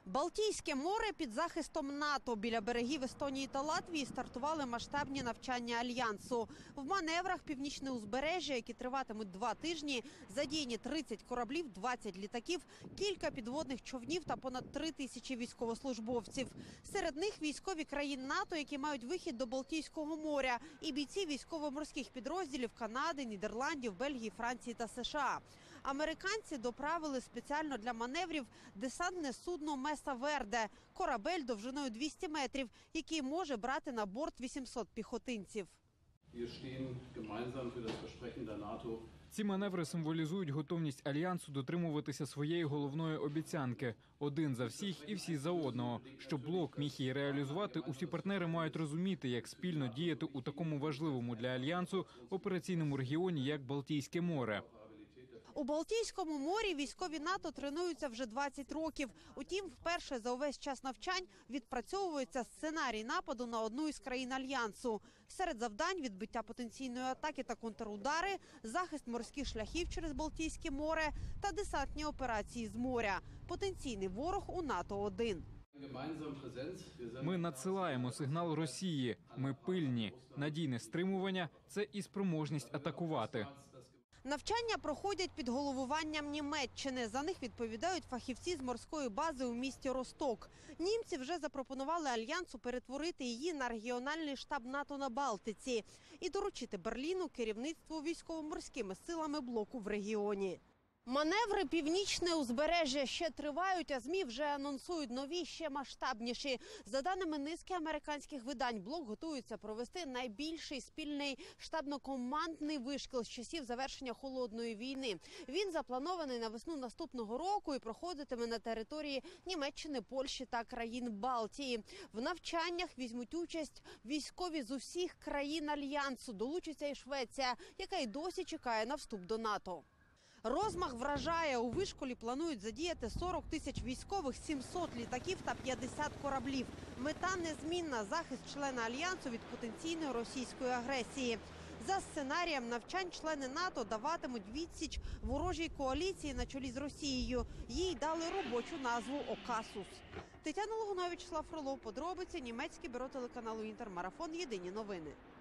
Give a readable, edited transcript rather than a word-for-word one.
Балтійське море під захистом НАТО. Біля берегів Естонії та Латвії стартували масштабні навчання Альянсу. В маневрах північне узбережжя, які триватимуть 2 тижні, задіяні 30 кораблів, 20 літаків, кілька підводних човнів та понад 3000 військовослужбовців. Серед них військові країн НАТО, які мають вихід до Балтійського моря, і бійці військово-морських підрозділів Канади, Нідерландів, Бельгії, Франції та США. Американці доправили спеціально для маневрів десантне судно «Меса Верде» – корабель довжиною 200 метрів, який може брати на борт 800 піхотинців. Ці маневри символізують готовність Альянсу дотримуватися своєї головної обіцянки – один за всіх і всі за одного. Щоб блок міг її реалізувати, усі партнери мають розуміти, як спільно діяти у такому важливому для Альянсу операційному регіоні, як Балтійське море. У Балтійському морі військові НАТО тренуються вже 20 років. Утім, вперше за увесь час навчань відпрацьовується сценарій нападу на одну із країн Альянсу. Серед завдань – відбиття потенційної атаки та контрудари, захист морських шляхів через Балтійське море та десантні операції з моря. Потенційний ворог у НАТО один. Ми надсилаємо сигнал Росії. Ми пильні. Надійне стримування – це і спроможність атакувати. Навчання проходять під головуванням Німеччини. За них відповідають фахівці з морської бази у місті Росток. Німці вже запропонували Альянсу перетворити її на регіональний штаб НАТО на Балтиці і доручити Берліну керівництво військово-морськими силами блоку в регіоні. Маневри «Північне узбережжя» ще тривають, а ЗМІ вже анонсують нові, ще масштабніші. За даними низки американських видань, блок готується провести найбільший спільний штабно-командний вишкіл з часів завершення Холодної війни. Він запланований на весну наступного року і проходитиме на території Німеччини, Польщі та країн Балтії. В навчаннях візьмуть участь військові з усіх країн Альянсу. Долучиться і Швеція, яка й досі чекає на вступ до НАТО. Розмах вражає. У вишколі планують задіяти 40 тисяч військових, 700 літаків та 50 кораблів. Мета незмінна – захист члена Альянсу від потенційної російської агресії. За сценарієм навчань члени НАТО даватимуть відсіч ворожій коаліції на чолі з Росією. Їй дали робочу назву «Окасус». Тетяна Логунович, Вячеслав Фролов. Подробиці. Німецьке бюро телеканалу «Інтер». Марафон. Єдині новини.